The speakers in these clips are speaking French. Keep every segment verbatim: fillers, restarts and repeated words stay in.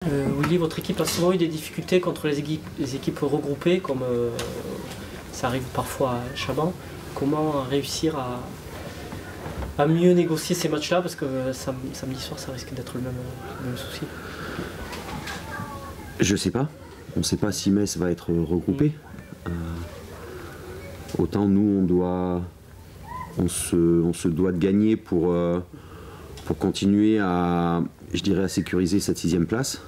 Euh, Willy, votre équipe a souvent eu des difficultés contre les équipes, les équipes regroupées, comme euh, ça arrive parfois à Chaban. Comment réussir à, à mieux négocier ces matchs-là, parce que sam samedi soir, ça risque d'être le même, le même souci. Je sais pas. On ne sait pas si Metz va être regroupé. Mmh. Euh, autant nous, on doit, on se, on se doit de gagner pour, euh, pour continuer à, je dirais, à sécuriser cette sixième place.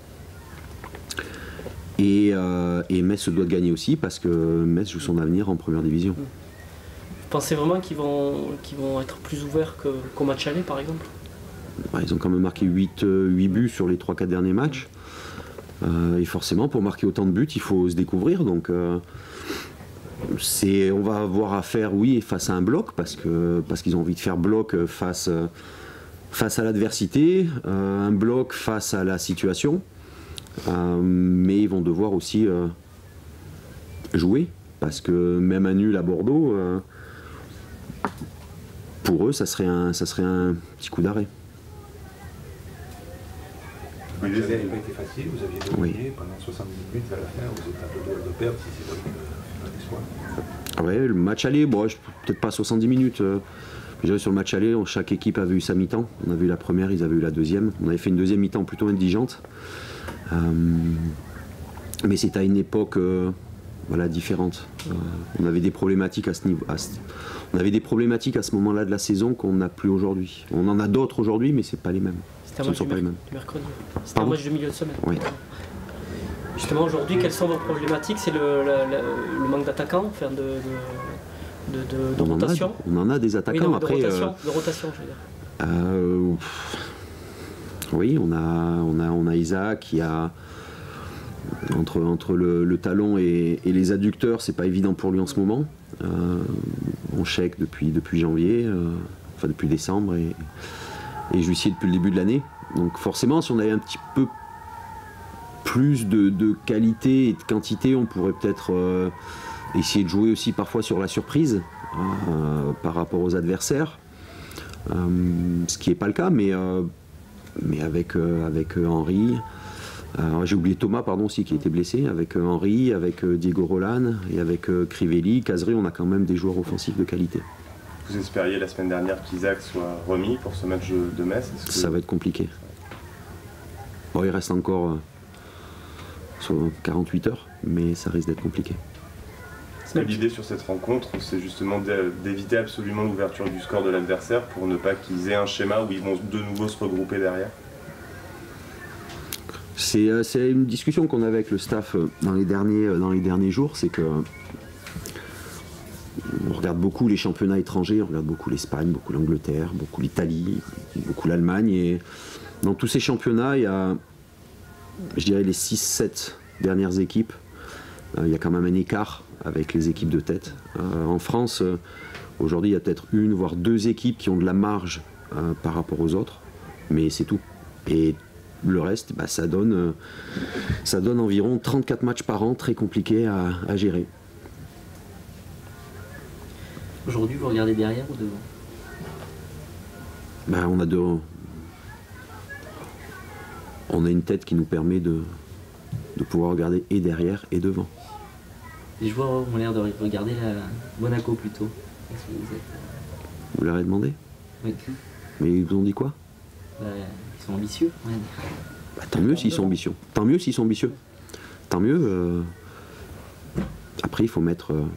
Et, euh, et Metz se doit de gagner aussi parce que Metz joue son avenir en première division. Vous pensez vraiment qu'ils vont, qu'ils vont être plus ouverts qu'au qu'au match aller, par exemple? Bah, ils ont quand même marqué huit, huit buts sur les trois quatre derniers matchs. Euh, et forcément, pour marquer autant de buts, il faut se découvrir. Donc, euh, c'est, on va avoir à faire, oui, face à un bloc, parce que parce qu'ils ont envie de faire bloc face, face à l'adversité, euh, un bloc face à la situation. Euh, mais ils vont devoir aussi euh, jouer, parce que même un nul à Bordeaux, euh, pour eux, ça serait un, ça serait un petit coup d'arrêt. Le match n'avait pas été facile, vous aviez dominé oui. pendant soixante-dix minutes vers la fin, vous êtes un peu de, de perdre si c'est pas l'espoir. Ah ouais, le match aller, bon, peut-être pas soixante-dix minutes. Euh, déjà sur le match aller, chaque équipe avait eu sa mi-temps. On avait eu la première, ils avaient eu la deuxième. On avait fait une deuxième mi-temps plutôt indigente. Euh, mais c'était à une époque euh, voilà, différente. Euh, on avait des problématiques à ce niveau. À ce, on avait des problématiques à ce moment-là de la saison qu'on n'a plus aujourd'hui. On en a d'autres aujourd'hui, mais c'est pas les mêmes. C'était un match du, du mercredi. C'était un match de milieu de semaine. Oui. Justement, aujourd'hui, quelles sont vos problématiques? C'est le, le, le manque d'attaquants, enfin de, de, de, de, de on rotation. En a, on en a des attaquants. Oui, non, après. De rotation, euh, de rotation, je veux dire. Euh, oui, on a, on a, on a Isaac qui a. Entre, entre le, le talon et, et les adducteurs, c'est pas évident pour lui en ce moment. Euh, on chèque depuis, depuis janvier, euh, enfin depuis décembre et, et juillet depuis le début de l'année. Donc forcément, si on avait un petit peu plus de, de qualité et de quantité, on pourrait peut-être euh, essayer de jouer aussi parfois sur la surprise euh, par rapport aux adversaires. Euh, ce qui n'est pas le cas, mais, euh, mais avec, euh, avec Henry. Euh, j'ai oublié Thomas pardon, aussi qui était blessé, avec euh, Henry, avec euh, Diego Roland et avec euh, Crivelli, Cazerie, on a quand même des joueurs offensifs de qualité. Vous espériez la semaine dernière qu'Isaac soit remis pour ce match de Metz? Que... Ça va être compliqué. Bon, il reste encore euh, quarante-huit heures, mais ça risque d'être compliqué. L'idée sur cette rencontre, c'est justement d'éviter absolument l'ouverture du score de l'adversaire pour ne pas qu'ils aient un schéma où ils vont de nouveau se regrouper derrière. C'est euh, une discussion qu'on avait avec le staff dans les derniers, dans les derniers jours, c'est que on regarde beaucoup les championnats étrangers, on regarde beaucoup l'Espagne, beaucoup l'Angleterre, beaucoup l'Italie, beaucoup l'Allemagne, et dans tous ces championnats, il y a, je dirais, les six sept dernières équipes, euh, il y a quand même un écart avec les équipes de tête. Euh, en France, euh, aujourd'hui, il y a peut-être une, voire deux équipes qui ont de la marge euh, par rapport aux autres, mais c'est tout. Et le reste, bah, ça, donne, euh, ça donne environ trente-quatre matchs par an, très compliqués à, à gérer. Aujourd'hui, vous regardez derrière ou devant? Bah, on a deux... On a une tête qui nous permet de, de pouvoir regarder et derrière et devant. Les joueurs ont l'air de regarder la Monaco plutôt. Est-ce que vous êtes... Vous leur avez demandé? Oui. Mais ils vous ont dit quoi? Bah, ils sont ambitieux. Ouais. Bah, tant mieux s'ils sont ambitieux. Tant mieux s'ils sont ambitieux. Tant mieux. Euh... Après, il faut mettre... Euh...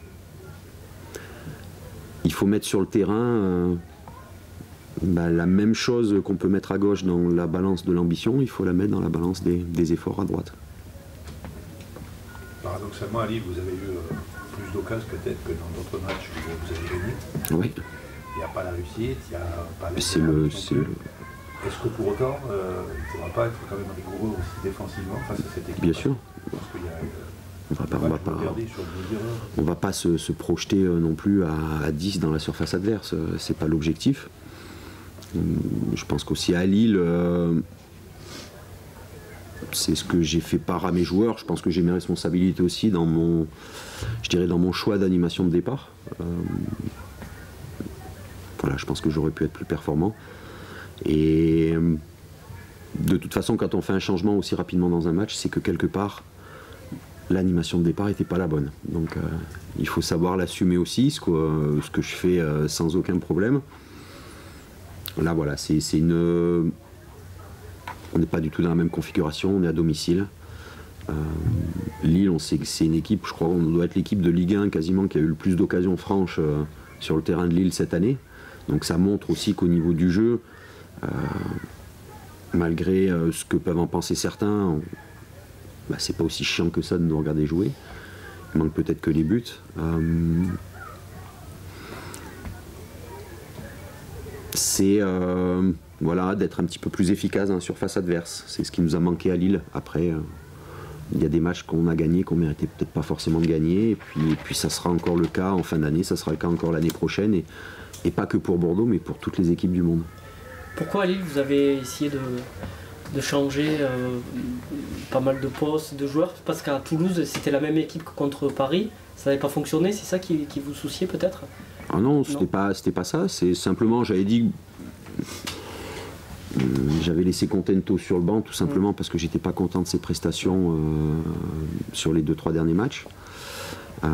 Il faut mettre sur le terrain euh... bah, la même chose qu'on peut mettre à gauche dans la balance de l'ambition, il faut la mettre dans la balance des, des efforts à droite. Paradoxalement, à Lille, vous avez eu euh, plus d'occasions peut-être que dans d'autres matchs où vous avez gagné. Oui. Il n'y a pas la réussite, il n'y a pas la... C'est le... le... Est-ce que pour autant, euh, il ne faudra pas être quand même rigoureux aussi défensivement face à cette équipe? Bien sûr. Parce qu'il y a... Euh, on va pas, on va pas, on va pas se, se projeter euh, non plus à, à dix dans la surface adverse, c'est pas l'objectif. Je pense qu'aussi à Lille, euh, c'est ce que j'ai fait part à mes joueurs. Je pense que j'ai mes responsabilités aussi dans mon, je dirais dans mon choix d'animation de départ. Euh, voilà, je pense que j'aurais pu être plus performant. Et de toute façon, quand on fait un changement aussi rapidement dans un match, c'est que quelque part, l'animation de départ n'était pas la bonne. Donc euh, il faut savoir l'assumer aussi, ce que, euh, ce que je fais euh, sans aucun problème. Là voilà, c'est une... Euh, on n'est pas du tout dans la même configuration, on est à domicile. Euh, Lille, on sait que c'est une équipe, je crois qu'on doit être l'équipe de Ligue un quasiment qui a eu le plus d'occasions franches euh, sur le terrain de Lille cette année. Donc ça montre aussi qu'au niveau du jeu, euh, malgré euh, ce que peuvent en penser certains, on, bah, c'est pas aussi chiant que ça de nous regarder jouer. Il manque peut-être que les buts. Euh, c'est euh, voilà, d'être un petit peu plus efficace dans la surface adverse. C'est ce qui nous a manqué à Lille. Après, euh, il y a des matchs qu'on a gagnés, qu'on méritait peut-être pas forcément de gagner. Et puis, et puis ça sera encore le cas en fin d'année, ça sera le cas encore l'année prochaine. Et, et pas que pour Bordeaux, mais pour toutes les équipes du monde. Pourquoi à Lille vous avez essayé de... de changer euh, pas mal de postes, de joueurs, parce qu'à Toulouse c'était la même équipe que contre Paris, ça n'avait pas fonctionné, c'est ça qui, qui vous souciait peut-être? Ah non, c'était pas, c'était pas ça, c'est simplement, j'avais dit, euh, j'avais laissé Contento sur le banc tout simplement mmh. parce que j'étais pas content de ses prestations euh, sur les deux trois derniers matchs. Euh,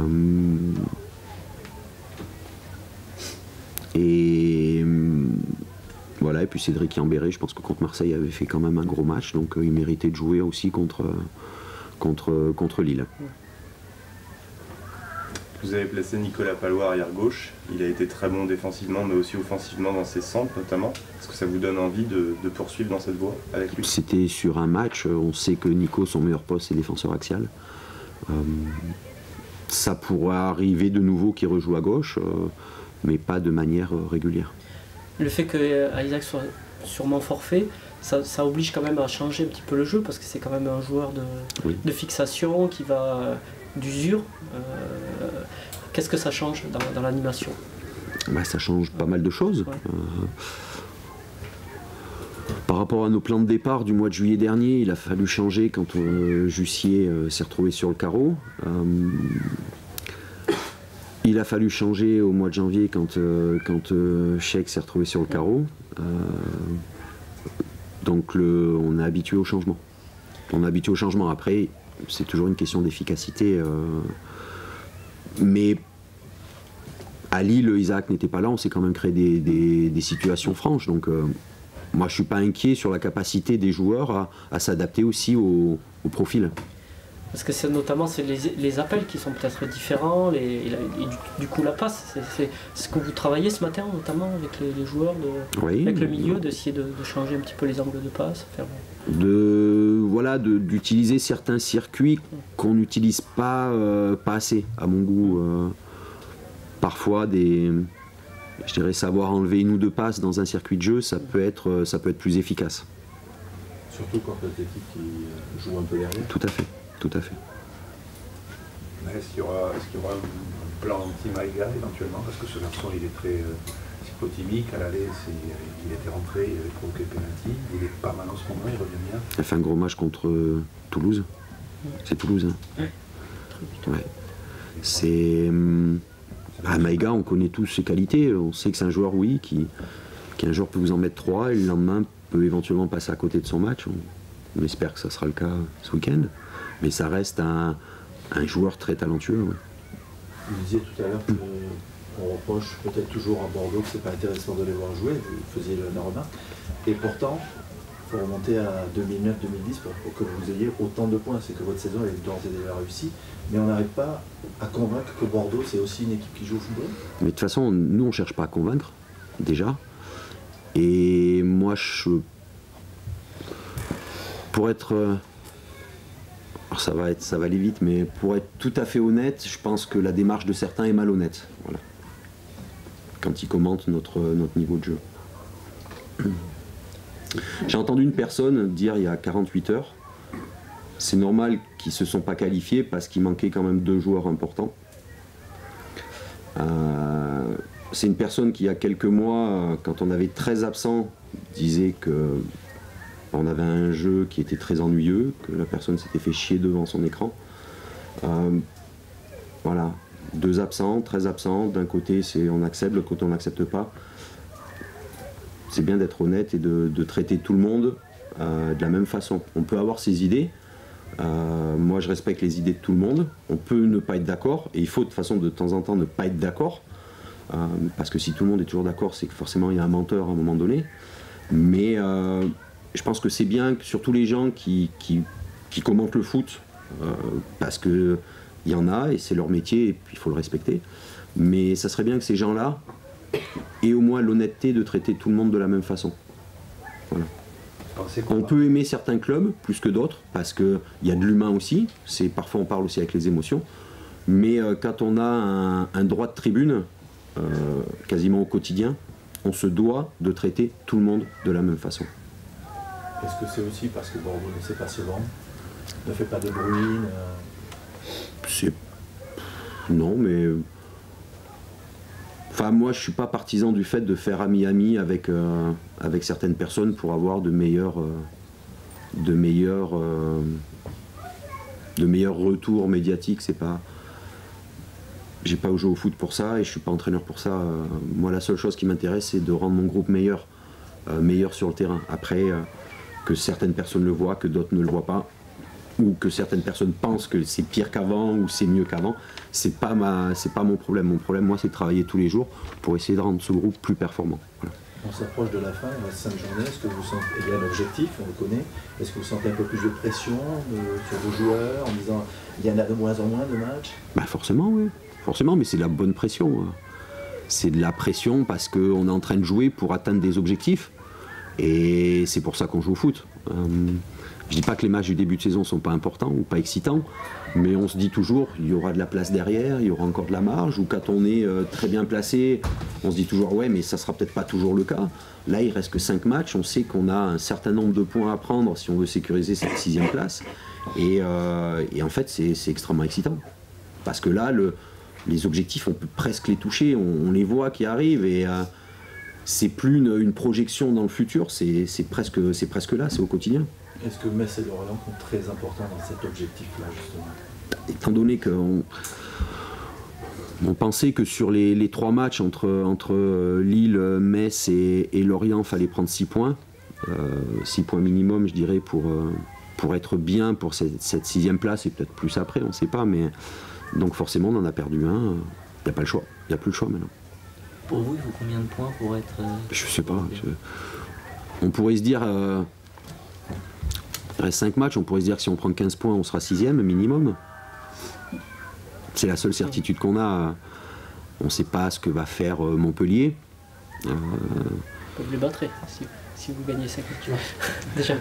et Voilà, et puis Cédric Yambéré, je pense que contre Marseille avait fait quand même un gros match, donc euh, il méritait de jouer aussi contre, contre, contre Lille. Vous avez placé Nicolas Pallois arrière gauche, il a été très bon défensivement mais aussi offensivement dans ses centres notamment. Est-ce que ça vous donne envie de, de poursuivre dans cette voie avec lui? C'était sur un match, on sait que Nico, son meilleur poste c'est défenseur axial. Euh, ça pourra arriver de nouveau qu'il rejoue à gauche, euh, mais pas de manière euh, régulière. Le fait que Isaac soit sûrement forfait, ça, ça oblige quand même à changer un petit peu le jeu parce que c'est quand même un joueur de, oui. de fixation qui va d'usure. Euh, Qu'est-ce que ça change dans, dans l'animation? Bah, ça change pas mal de choses. Ouais. Euh, par rapport à nos plans de départ du mois de juillet dernier, il a fallu changer quand euh, Jussier euh, s'est retrouvé sur le carreau. Euh, Il a fallu changer au mois de janvier quand, euh, quand euh, Cheikh s'est retrouvé sur le carreau. Euh, donc le, on est habitué au changement. On est habitué au changement. Après, c'est toujours une question d'efficacité. Euh, mais à Lille, Isaac n'était pas là. On s'est quand même créé des, des, des situations franches. Donc euh, moi, je ne suis pas inquiet sur la capacité des joueurs à, à s'adapter aussi au, au profil. Parce que c'est notamment c'est les, les appels qui sont peut-être différents, les, et, la, et du, du coup la passe. C'est ce que vous travaillez ce matin, notamment avec les, les joueurs, de, oui, avec le milieu, d'essayer de, de changer un petit peu les angles de passe. Faire... De, voilà, d'utiliser certains circuits qu'on n'utilise pas, euh, pas assez, à mon goût. Euh, parfois, des, je dirais savoir enlever une ou deux passes dans un circuit de jeu, ça peut être, ça peut être plus efficace. Surtout quand l'Athletic qui joue un peu derrière. Tout à fait. Tout à fait. Est-ce qu'il y aura, est-ce qu'il y aura un plan anti-Maïga éventuellement? Parce que ce garçon il est très euh, psychotymique, à l'aller il était rentré, il avait provoqué penalty, il est pas mal en ce moment, il revient bien. Il a fait un gros match contre euh, Toulouse. C'est Toulouse, hein? Ouais. Ouais. C'est... Euh, bah, Maïga, on connaît tous ses qualités, on sait que c'est un joueur, oui, qui, qui un jour peut vous en mettre trois et le lendemain peut éventuellement passer à côté de son match. On, on espère que ça sera le cas ce week-end. Mais ça reste un, un joueur très talentueux. Ouais. Vous disiez tout à l'heure qu'on reproche peut-être toujours à Bordeaux que c'est pas intéressant de les voir jouer, vous faisiez la remarque. Et pourtant, il faut remonter à deux mille neuf deux mille dix pour, pour que vous ayez autant de points. C'est que votre saison est d'ores et déjà réussie. Mais on n'arrive pas à convaincre que Bordeaux, c'est aussi une équipe qui joue au football. Mais de toute façon, nous, on ne cherche pas à convaincre, déjà. Et moi, je... Pour être... Alors ça va, être, ça va aller vite, mais pour être tout à fait honnête, je pense que la démarche de certains est malhonnête. Voilà. Quand ils commentent notre, notre niveau de jeu. J'ai entendu une personne dire il y a quarante-huit heures, c'est normal qu'ils ne se sont pas qualifiés parce qu'il manquait quand même deux joueurs importants. Euh, c'est une personne qui il y a quelques mois, quand on avait treize absents, disait que on avait un jeu qui était très ennuyeux, que la personne s'était fait chier devant son écran. Euh, voilà, deux absents, treize absents, d'un côté c'est on accepte, de l'autre côté on n'accepte pas. C'est bien d'être honnête et de, de traiter tout le monde euh, de la même façon. On peut avoir ses idées. Euh, moi, je respecte les idées de tout le monde. On peut ne pas être d'accord, et il faut de toute façon de temps en temps ne pas être d'accord, euh, parce que si tout le monde est toujours d'accord, c'est que forcément il y a un menteur à un moment donné. Mais euh, je pense que c'est bien, surtout les gens qui, qui, qui commentent le foot, euh, parce que il y en a et c'est leur métier et puis il faut le respecter. Mais ça serait bien que ces gens-là aient au moins l'honnêteté de traiter tout le monde de la même façon. Voilà. On peut aimer certains clubs plus que d'autres, parce qu'il y a de l'humain aussi, c'est, parfois on parle aussi avec les émotions, mais euh, quand on a un, un droit de tribune, euh, quasiment au quotidien, on se doit de traiter tout le monde de la même façon. Est-ce que c'est aussi parce que Bordeaux ne sait pas se vendre, ne fait pas de bruit ne... C'est... Non, mais... Enfin, moi, je suis pas partisan du fait de faire ami-ami avec, euh, avec certaines personnes pour avoir de meilleurs, euh, de meilleurs, euh, de meilleurs retours médiatiques. C'est pas, j'ai pas joué au foot pour ça et je suis pas entraîneur pour ça. Euh, moi, la seule chose qui m'intéresse, c'est de rendre mon groupe meilleur, euh, meilleur sur le terrain. Après, euh, que certaines personnes le voient, que d'autres ne le voient pas, ou que certaines personnes pensent que c'est pire qu'avant ou c'est mieux qu'avant, c'est pas ma, c'est pas mon problème. Mon problème, moi, c'est de travailler tous les jours pour essayer de rendre ce groupe plus performant. Voilà. On s'approche de la fin, il reste cinq journées. Est-ce que vous sentez, il y a un objectif, on le connaît. Est-ce que vous sentez un peu plus de pression de, sur vos joueurs en disant il y en a de moins en moins de matchs? Bah forcément, oui. Forcément, mais c'est de la bonne pression. C'est de la pression parce qu'on est en train de jouer pour atteindre des objectifs. Et c'est pour ça qu'on joue au foot. Euh, Je dis pas que les matchs du début de saison ne sont pas importants ou pas excitants, mais on se dit toujours il y aura de la place derrière, il y aura encore de la marge, ou quand on est euh, très bien placé, on se dit toujours ouais mais ça sera peut-être pas toujours le cas. Là il reste que cinq matchs, on sait qu'on a un certain nombre de points à prendre si on veut sécuriser cette sixième place, et, euh, et en fait c'est, c'est extrêmement excitant. Parce que là le, les objectifs on peut presque les toucher, on, on les voit qui arrivent, et euh, c'est plus une, une projection dans le futur, c'est, c'est, presque, c'est presque là, c'est au quotidien. Est-ce que Metz et Lorient sont très importants dans cet objectif-là, justement? Étant donné qu'on on pensait que sur les, les trois matchs entre, entre Lille, Metz et, et Lorient, il fallait prendre six points. six points minimum, je dirais, pour, pour être bien pour cette, cette sixième place, et peut-être plus après, on ne sait pas. Mais donc forcément, on en a perdu un. Il n'y a pas le choix. Il n'y a plus le choix maintenant. Pour vous, il faut combien de points pour être... Euh, je sais pas. Je... On pourrait se dire... Euh, il reste cinq matchs, on pourrait se dire que si on prend quinze points, on sera sixième minimum. C'est la seule certitude qu'on a. On ne sait pas ce que va faire Montpellier. Euh... Vous les battrez si, si vous gagnez cinq matchs. Déjà.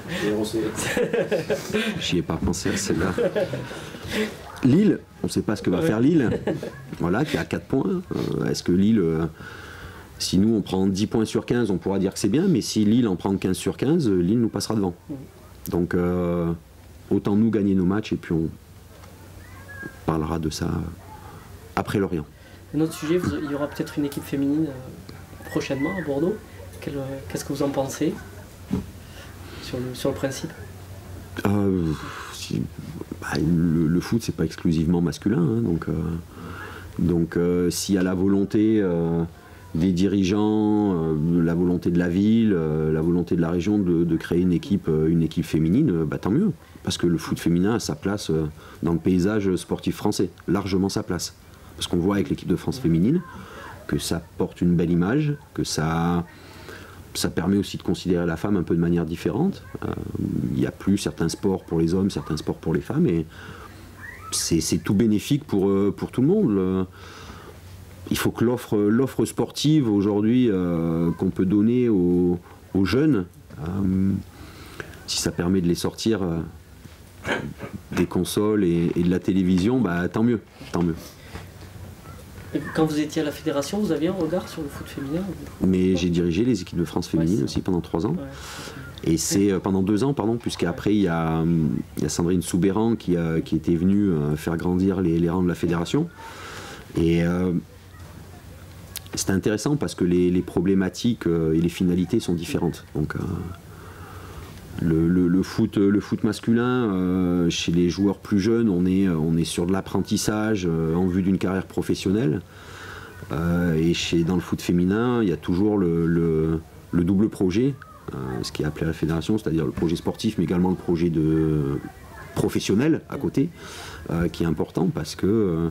J'y ai pas pensé à celle-là. Lille, on ne sait pas ce que va ouais. faire Lille. Voilà, qui a quatre points. Euh, est-ce que Lille... Euh... Si nous on prend dix points sur quinze, on pourra dire que c'est bien, mais si Lille en prend quinze sur quinze, Lille nous passera devant. Mmh. Donc euh, autant nous gagner nos matchs et puis on parlera de ça après Lorient. Un autre sujet, vous, il y aura peut-être une équipe féminine euh, prochainement à Bordeaux. Quel, euh, qu'est-ce que vous en pensez sur le, sur le principe? euh, si, bah, le, le foot c'est pas exclusivement masculin, hein, donc, euh, donc euh, s'il y a la volonté euh, des dirigeants, euh, la volonté de la ville, euh, la volonté de la région de, de créer une équipe, euh, une équipe féminine, euh, bah, tant mieux. Parce que le foot féminin a sa place euh, dans le paysage sportif français, largement sa place. Parce qu'on voit avec l'équipe de France féminine que ça porte une belle image, que ça, ça permet aussi de considérer la femme un peu de manière différente. Il n'y a plus certains sports pour les hommes, certains sports pour les femmes, et c'est, c'est tout bénéfique pour, euh, pour tout le monde. Le, Il faut que l'offre, l'offre sportive aujourd'hui euh, qu'on peut donner aux, aux jeunes, euh, si ça permet de les sortir euh, des consoles et, et de la télévision, bah, tant mieux, tant mieux. Et quand vous étiez à la fédération, vous aviez un regard sur le foot féminin? Mais j'ai dirigé les équipes de France féminines ouais, aussi pendant trois ans. Ouais, et c'est euh, pendant deux ans, pardon, puisqu'après il y a, il y a Sandrine Soubéran qui, a, qui était venue euh, faire grandir les, les rangs de la fédération. Et euh, c'était intéressant parce que les, les problématiques euh, et les finalités sont différentes. Donc, euh, le, le, le, foot, le foot masculin, euh, chez les joueurs plus jeunes, on est, on est sur de l'apprentissage euh, en vue d'une carrière professionnelle. Euh, et chez, dans le foot féminin, il y a toujours le, le, le double projet euh, ce qui est appelé à la fédération, c'est-à-dire le projet sportif, mais également le projet de professionnel à côté, euh, qui est important parce que euh,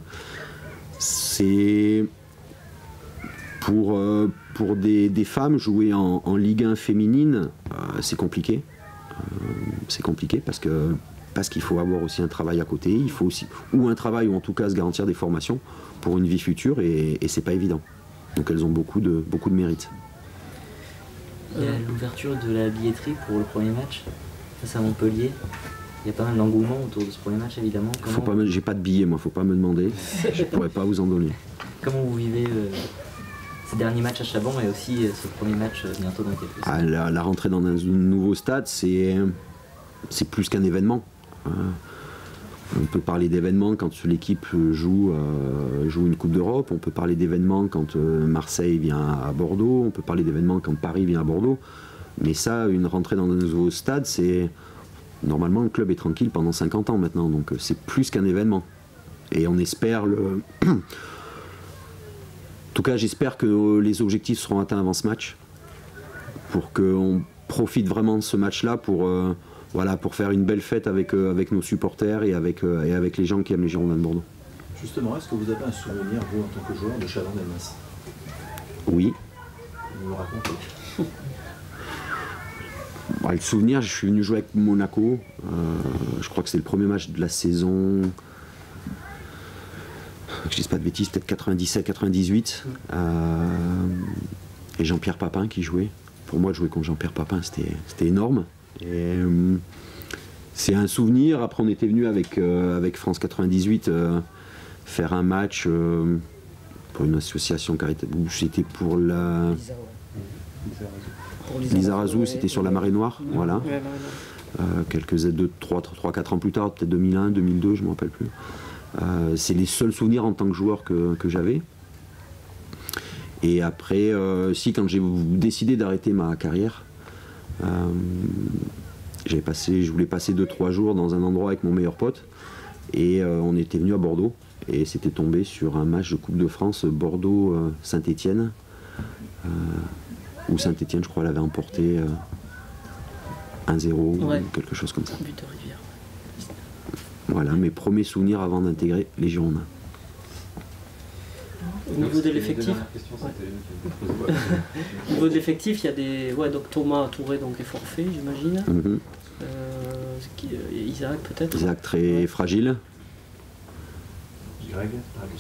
c'est pour, euh, pour des, des femmes jouer en, en Ligue un féminine, euh, c'est compliqué. Euh, c'est compliqué parce que parce qu'il faut avoir aussi un travail à côté, il faut aussi, ou un travail ou en tout cas se garantir des formations pour une vie future et, et c'est pas évident. Donc elles ont beaucoup de, beaucoup de mérite. Il y a l'ouverture de la billetterie pour le premier match face à Montpellier. Il y a pas mal d'engouement autour de ce premier match évidemment. Comment... Faut pas me... J'ai pas de billets moi, faut pas me demander. Je pourrais pas vous en donner. Comment vous vivez euh, ces derniers matchs à Chabon et aussi euh, ce premier match euh, bientôt dans quelques ah, la, la rentrée dans un nouveau stade, c'est c'est plus qu'un événement. Euh, on peut parler d'événements quand l'équipe joue, euh, joue une Coupe d'Europe, on peut parler d'événements quand euh, Marseille vient à Bordeaux, on peut parler d'événements quand Paris vient à Bordeaux. Mais ça, une rentrée dans un nouveau stade, c'est... Normalement, le club est tranquille pendant cinquante ans maintenant, donc c'est plus qu'un événement. Et on espère le... En tout cas, j'espère que les objectifs seront atteints avant ce match, pour qu'on profite vraiment de ce match-là pour... Euh, Voilà, pour faire une belle fête avec, euh, avec nos supporters et avec, euh, et avec les gens qui aiment les Girondins de Bordeaux. Justement, est-ce que vous avez un souvenir, vous, en tant que joueur, de Chalon-Delmas? Oui. Vous me racontez? Bah, le souvenir, je suis venu jouer avec Monaco. Euh, je crois que c'est le premier match de la saison. Que je dise pas de bêtises, peut-être quatre-vingt-dix-sept quatre-vingt-dix-huit. Euh, et Jean-Pierre Papin qui jouait. Pour moi, de jouer contre Jean-Pierre Papin, c'était c'était énorme. Et, euh, c'est un souvenir. Après, on était venu avec, euh, avec France quatre-vingt-dix-huit euh, faire un match euh, pour une association caritative. C'était pour la. Lizarazu, c'était sur la Marée Noire. Ouais, voilà. Ouais, euh, quelques deux, trois, trois, quatre ans plus tard, peut-être deux mille un, deux mille deux, je ne me rappelle plus. Euh, c'est les seuls souvenirs en tant que joueur que, que j'avais. Et après, euh, si, quand j'ai décidé d'arrêter ma carrière, Euh, j'ai passé, je voulais passer deux trois jours dans un endroit avec mon meilleur pote et euh, on était venu à Bordeaux et c'était tombé sur un match de Coupe de France Bordeaux-Saint-Étienne euh, où Saint-Étienne, je crois, l'avait emporté euh, un zéro ouais. ou quelque chose comme ça. But de Rivière. Voilà mes premiers souvenirs avant d'intégrer les Girondins. Au niveau de l'effectif, ouais. Au niveau de l'effectif, il y a des. Ouais, donc Thomas Touré donc est forfait, j'imagine. Mm-hmm. euh, qui... Isaac peut-être. Isaac très ouais. fragile. Greg,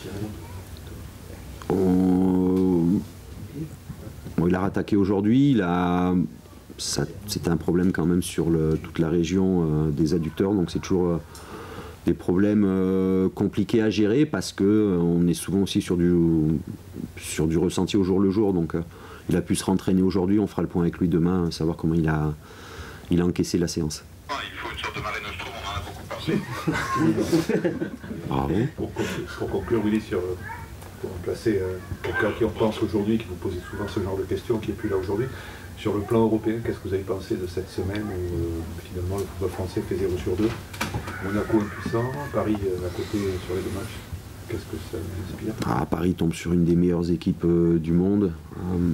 On... Bon, il a rattaqué aujourd'hui. Il a. Ça... C'était un problème quand même sur le... toute la région euh, des adducteurs, donc c'est toujours. Euh... des problèmes euh, compliqués à gérer parce que euh, on est souvent aussi sur du, sur du ressenti au jour le jour. Donc euh, il a pu se rentraîner aujourd'hui, on fera le point avec lui demain, savoir comment il a, il a encaissé la séance. Il faut une sorte de Mare Nostrum, on en a beaucoup parlé. Bravo. Pour, pour conclure, Willy, sur, pour remplacer euh, quelqu'un qui en pense aujourd'hui, qui vous pose souvent ce genre de questions, qui n'est plus là aujourd'hui, sur le plan européen, qu'est-ce que vous avez pensé de cette semaine où euh, finalement le football français fait zéro sur deux? Monaco impuissant, Paris euh, à côté sur les deux matchs. Qu'est-ce que ça vous inspire? Ah, Paris tombe sur une des meilleures équipes euh, du monde. Euh,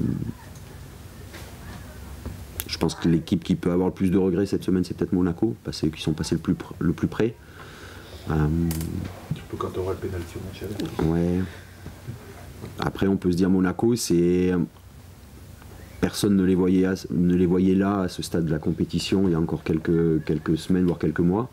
je pense que l'équipe qui peut avoir le plus de regrets cette semaine, c'est peut-être Monaco, parce qu'ils sont passés le plus, pr le plus près. Euh, tu peux quand on aura le pénalty au match aller. Ouais. Après, on peut se dire Monaco, c'est... Personne ne les, voyait à, ne les voyait là, à ce stade de la compétition, il y a encore quelques, quelques semaines, voire quelques mois.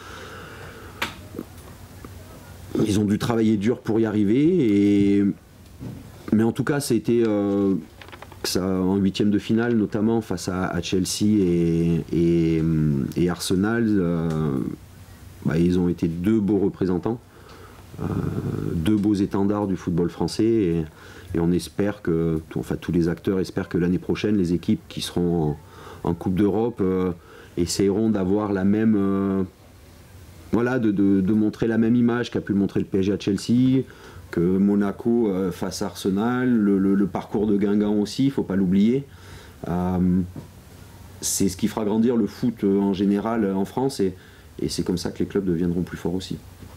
Ils ont dû travailler dur pour y arriver, et... mais en tout cas, ça a été euh, ça, en huitième de finale, notamment face à, à Chelsea et, et, et Arsenal, euh, bah, ils ont été deux beaux représentants, euh, deux beaux étendards du football français. Et, Et on espère que, enfin tous les acteurs espèrent que l'année prochaine, les équipes qui seront en, en Coupe d'Europe euh, essaieront d'avoir la même, euh, voilà, de, de, de montrer la même image qu'a pu le montrer le P S G à Chelsea, que Monaco euh, face à Arsenal, le, le, le parcours de Guingamp aussi, il ne faut pas l'oublier. Euh, c'est ce qui fera grandir le foot en général en France et, et c'est comme ça que les clubs deviendront plus forts aussi.